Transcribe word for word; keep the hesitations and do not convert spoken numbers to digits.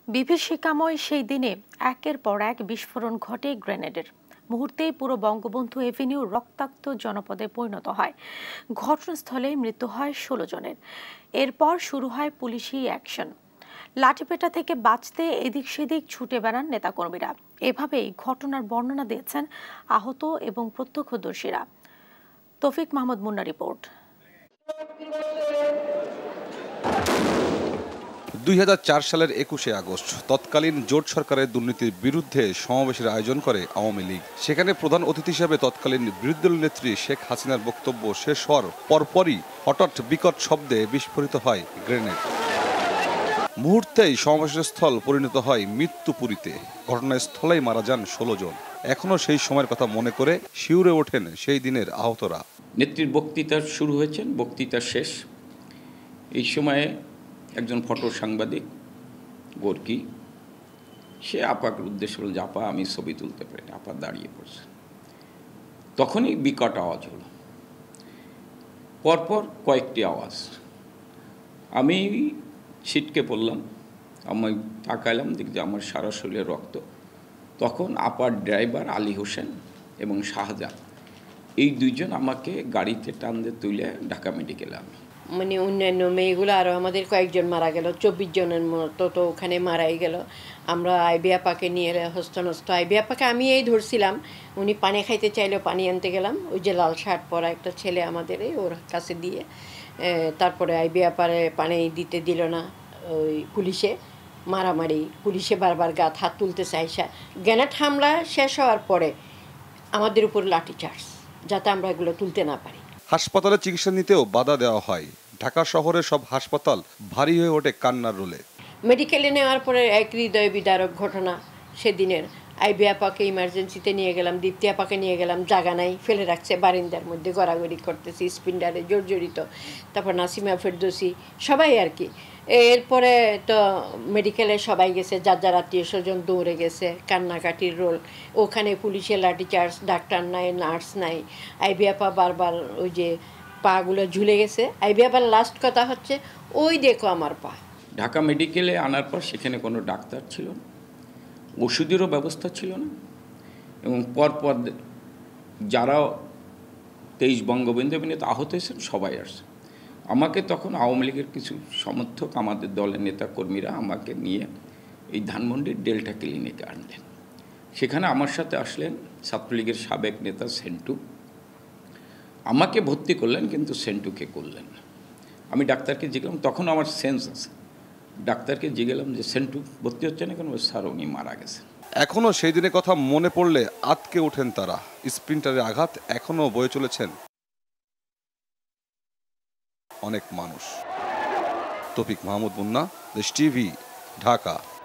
বিভীষিকাময় সেই দিনে একের পর এক বিস্ফোরণ ঘটে গ্রেনেডের। মুহূর্তেই পুরো বঙ্গবন্ধু এভিনিউ রক্তাক্ত জনপদে পরিণত হয়। ঘটনাস্থলেই মৃত্যু হয় ষোলো জনের। এরপর শুরু হয় পুলিশি অ্যাকশন। লাঠিপেটা থেকে বাঁচতে এদিক সেদিক ছুটে বেড়ান নেতাকর্মীরা। এভাবেই ঘটনার বর্ণনা দিয়েছেন আহত এবং প্রত্যক্ষদর্শীরা। তৌফিক মাহমুদ মুন্না রিপোর্ট। দুই হাজার চার সালের একুশে আগস্ট তৎকালীন জোট সরকারের দুর্নীতির বিরুদ্ধে সমাবেশের আয়োজন করে আওয়ামী লীগ। সেখানে প্রধান অতিথি হিসেবে তৎকালীন বিরোধী দল নেত্রী শেখ হাসিনার বক্তব্য শেষ হওয়ার পরপরই হঠাৎ বিকট শব্দে বিস্ফোরিত হয় গ্রেনেড। মুহূর্তেই সমাবেশের স্থল পরিণত হয় মৃত্যুপুরীতে। ঘটনাস্থলেই মারা যান ষোলো জন। এখনো সেই সময়ের কথা মনে করে শিউরে ওঠেন সেই দিনের আহতরা। নেত্রীর বক্তৃতা শুরু হয়েছেন, বক্তৃতা শেষ। এই সময়ে একজন ফটো সাংবাদিক গোর্কি, সে আপাকে উদ্দেশ্য বলল যে আপা আমি ছবি তুলতে পারি না। আপা দাঁড়িয়ে পড়ছে। তখনই বিকট আওয়াজ হলো, পরপর কয়েকটি আওয়াজ। আমি ছিটকে পড়লাম, আমি তাকাইলাম, দেখি যে আমার সারা শরীরে রক্ত। তখন আপার ড্রাইভার আলী হোসেন এবং শাহজাহান এই দুইজন আমাকে গাড়িতে টান দিয়ে তুলে ঢাকা মেডিকেলে আনলো। মানে অন্যান্য মেয়েগুলো আরও আমাদের কয়েকজন মারা গেল, চব্বিশ জনের মতো তো ওখানে মারাই গেল। আমরা আইবি আপাকে নিয়ে হস্তনস্ত। আইবি আপাকে আমি এই ধরছিলাম, উনি পানি খাইতে চাইলেও পানি আনতে গেলাম। ওই যে লাল শার্ট পরা একটা ছেলে আমাদের ওর কাছে দিয়ে, তারপরে আইবি আপারে পানি দিতে দিল না ওই পুলিশে, মারামারি। পুলিশে বারবার গাত হাত তুলতে চাইছে। গ্রেনেড হামলা শেষ হওয়ার পরে আমাদের উপর লাঠিচার্জ, যাতে আমরা এগুলো তুলতে না পারি। হাসপাতালে চিকিৎসা নিতেও বাধা দেওয়া হয়। ঢাকা শহরের সব হাসপাতাল ভারী হয়ে ওঠে কান্নার রোলে। মেডিকেলে নেওয়ার পরে এক হৃদয় বিদারক ঘটনা সেদিনের। আইবি আপাকে ইমার্জেন্সিতে নিয়ে গেলাম, দীপ্তি আপাকে নিয়ে গেলাম, জায়গা নাই, ফেলে রাখছে বারিন্দার মধ্যে, গড়াগড়ি করতেছি, স্পিন্ডারে জর্জরিত। তারপর নাসিমা ফেরদৌসি সবাই আর কি। এরপরে তো মেডিকেলে সবাই গেছে, যার যার আত্মীয় স্বজন দৌড়ে গেছে, কান্নাকাটির রোল। ওখানে পুলিশের লাঠিচার্জ, ডাক্তার নাই, নার্স নাই। আইবি আপা বারবার ওই যে পাগুলো ঝুলে গেছে। আইবি আপার লাস্ট কথা হচ্ছে ওই দেখো আমার পা। ঢাকা মেডিকেলে আনার পর সেখানে কোনো ডাক্তার ছিল না, ওষুধেরও ব্যবস্থা ছিল না। এবং পরপর যারা তেইশ বঙ্গবন্ধু এভিনিউতে আহত হয়েছেন সবাই আসছে। আমাকে তখন আওয়ামী লীগের কিছু সমর্থক, আমাদের দলের নেতা কর্মীরা আমাকে নিয়ে এই ধানমন্ডির ডেল্টা ক্লিনিকে আনলেন। সেখানে আমার সাথে আসলেন ছাত্রলীগের সাবেক নেতা সেন্টু। আমাকে ভর্তি করলেন, কিন্তু সেন্টুকে করলেন না। আমি ডাক্তারকে জিজ্ঞাসলাম, তখন আমার সেন্স আছে, ডাক্তারকে জিজ্ঞাসলাম যে সেন্টু ভর্তি হচ্ছে না কেন? স্যার উনি মারা গেছেন। এখনো সেই দিনের কথা মনে পড়লে আতকে ওঠেন তারা। স্প্রিন্টারের আঘাত এখনো বয়ে চলেছেন অনেক মানুষ। তৌফিক মাহমুদ মুন্না, দেশ টিভি, ঢাকা।